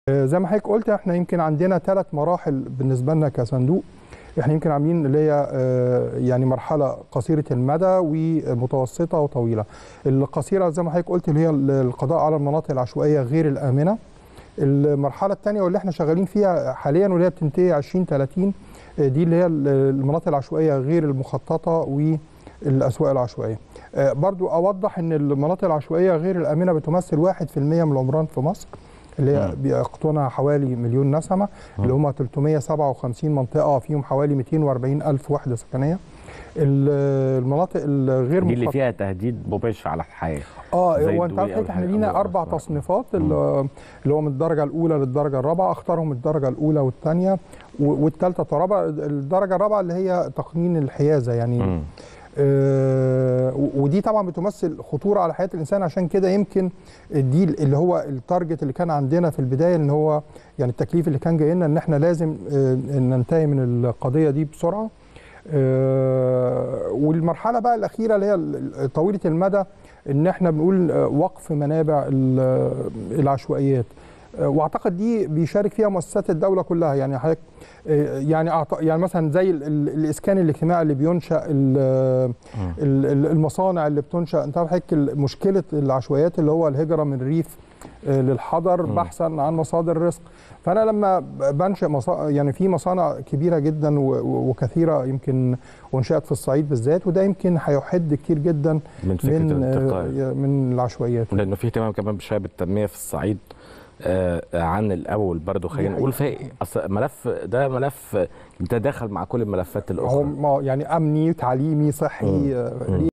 زي ما حضرتك قلت احنا يمكن عندنا 3 مراحل بالنسبه لنا كصندوق. احنا يمكن عاملين اللي هي يعني مرحله قصيره المدى ومتوسطه وطويله. القصيره زي ما حضرتك قلت اللي هي القضاء على المناطق العشوائيه غير الامنه. المرحله الثانيه واللي احنا شغالين فيها حاليا واللي هي بتنتهي 2030 دي اللي هي المناطق العشوائيه غير المخططه والاسواق العشوائيه. برضو اوضح ان المناطق العشوائيه غير الامنه بتمثل 1% من العمران في مصر، اللي هي بيقطنها حوالي مليون نسمه، اللي هم 357 منطقه فيهم حوالي 240 الف وحده سكنيه. المناطق الغير دي اللي فيها تهديد مباشر على الحياه. هو انت عارف احنا لينا 4 تصنيفات اللي هو من الدرجه الاولى للدرجه الرابعه، اختارهم الدرجه الاولى والثانيه والثالثه والرابعه. الدرجه الرابعه اللي هي تقنين الحيازه يعني. ودي طبعا بتمثل خطوره على حياه الانسان، عشان كده يمكن دي اللي هو التارجت اللي كان عندنا في البدايه، ان هو يعني التكليف اللي كان جاي لنا ان احنا لازم ننتهي من القضيه دي بسرعه. والمرحله بقى الاخيره اللي هي طويله المدى، ان احنا بنقول وقف منابع العشوائيات، واعتقد دي بيشارك فيها مؤسسات الدوله كلها. يعني حضرتك يعني مثلا زي الاسكان الاجتماعي اللي بينشا، المصانع اللي بتنشا. انت عارف حضرتك مشكله العشوائيات اللي هو الهجره من الريف للحضر بحثا عن مصادر رزق. فانا لما بنشئ يعني في مصانع كبيره جدا وكثيره يمكن وانشات في الصعيد بالذات، وده يمكن هيحد كتير جدا من فكره الانتقال من العشوائيات، لانه في اهتمام كمان بشويه بالتنميه في الصعيد عن الاول. برضه خلينا نقول في ملف ده داخل مع كل الملفات الاخرى، هو يعني امني، تعليمي، صحي.